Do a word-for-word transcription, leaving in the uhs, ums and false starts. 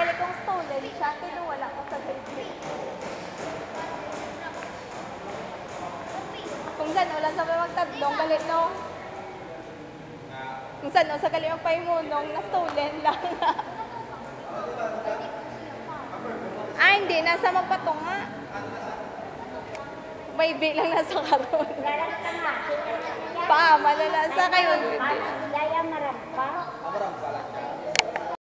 gali kong stolen siya, kinuwala ko sa grade. Kung saan, wala sa may magtadlong, galit no? Kung saan, no, sa gali magpaimunong, na stolen lang. Ah, hindi, nasa magpatong nga. Baby lang nasa karon. Larang ka nga. Pa, malala sa kayo. Daya marag pa. Amarang pala.